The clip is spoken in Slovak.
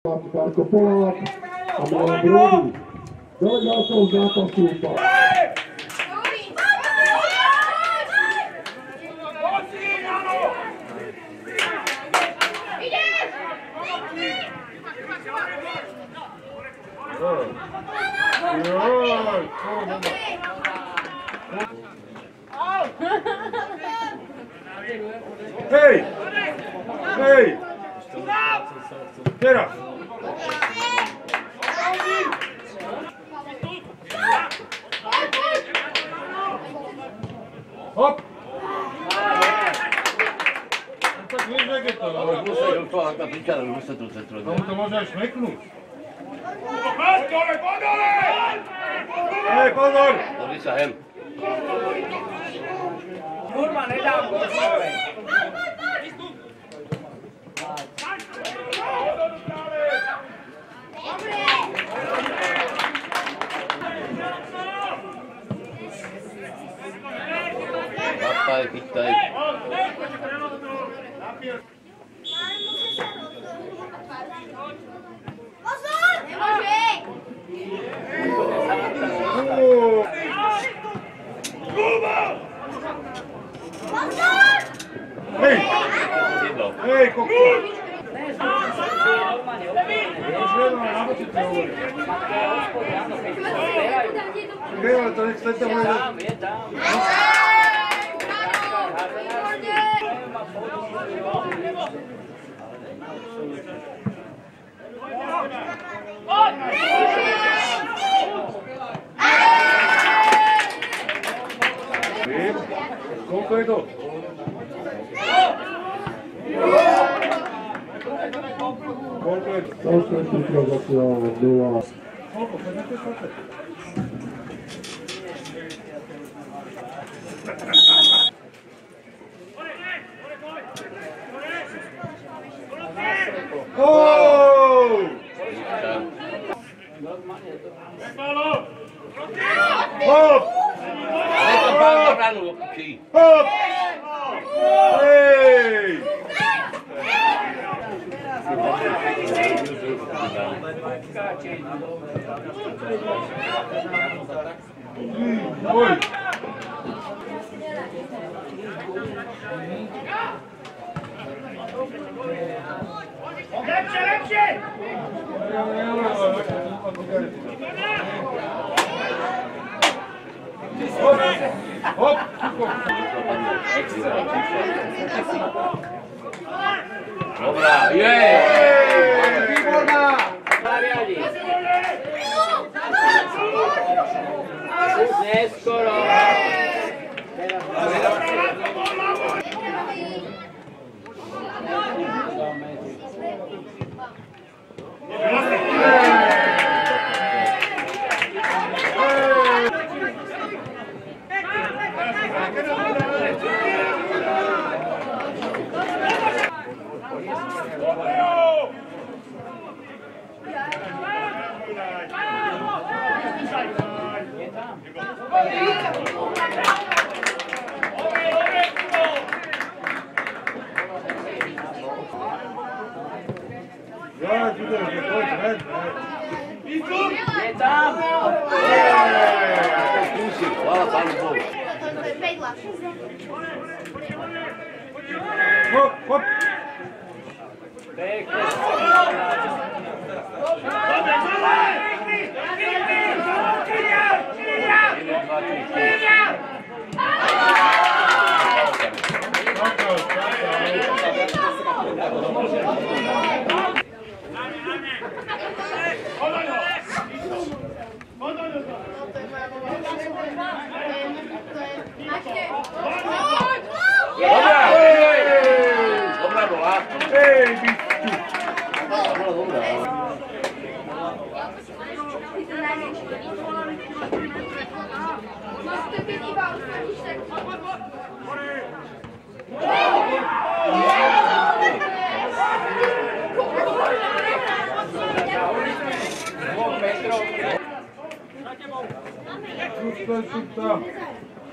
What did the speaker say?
Marko Polák a Milan Brody. Delegátov zápasu Hej! Hej! Teraz! Hop! Tak vieš, jak je to? Tomu to môže aj šmeknúť. Hej, pozor! Pozri sa hem. Kurva, nedám go do svojej. Chytaj, chytaj. Pozor! Nemôže! Pozor! Hej! Hej, kokko! Hej, ale to nech sa to bude... Koľko je to? Koľko je to? Slovenský zatiaľ 0. Koľko? 15? Hop! Hop! Hej! Oj! Lepšie, lepšie! Hop! Hop! Dobrá, jej! Výborná! Zariadi. Už neskoro. Je tam! Hvala Pánu Bohu. Hop! Hop! Pekne. Dobrá bola. Hej, bistu! Bola dobrá. Super, super!